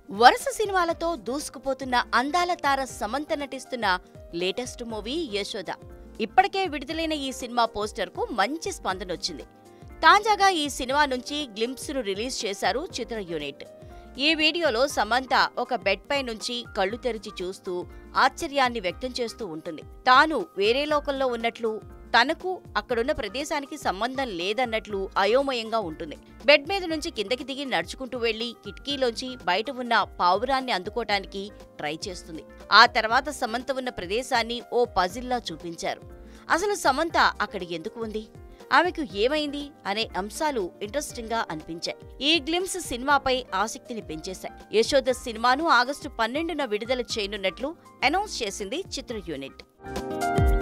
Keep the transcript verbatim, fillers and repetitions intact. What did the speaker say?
వరుస సినిమాలతో దూసుకుపోతున్న అందాల తార సమంత నటిస్తున్న లేటెస్ట్ మూవీ యశోద. ఇప్పటికే విడుదలైన ఈ సినిమా పోస్టర్ కు మంచి స్పందన వచ్చింది. తాజాగా ఈ సినిమా నుంచి గ్లింప్స్ ను రిలీజ్ చేశారు చిత్ర యూనిట్. ఈ వీడియోలో సమంత ఒక బెడ్ పై నుంచి కళ్ళు తెరిచి చూస్తూ ఆశ్చర్యాన్ని వ్యక్తం చేస్తూ ఉంటుంది. తాను వేరే లోకంలో ఉన్నట్లు, తనకు అక్కడున్న ప్రదేశానికి సంబంధం లేదన్నట్లు అయోమయంగా ఉంటుంది. బెడ్ మీద నుంచి కిందకి దిగి నడుచుకుంటూ వెళ్లి కిటికీలోంచి బయట ఉన్న పావురాన్ని అందుకోటానికి ట్రై చేస్తుంది. ఆ తర్వాత సమంత ఉన్న ప్రదేశాన్ని ఓ పజిల్లా చూపించారు. అసలు సమంత అక్కడ ఎందుకు ఉంది, ఆమెకు ఏమైంది అనే అంశాలు ఇంట్రెస్టింగ్ గా అనిపించాయి. ఈ గ్లిమ్స్ సినిమాపై ఆసక్తిని పెంచేశాయి. యశోద సినిమాను ఆగస్టు పన్నెండున విడుదల చేయనున్నట్లు అనౌన్స్ చేసింది చిత్ర యూనిట్.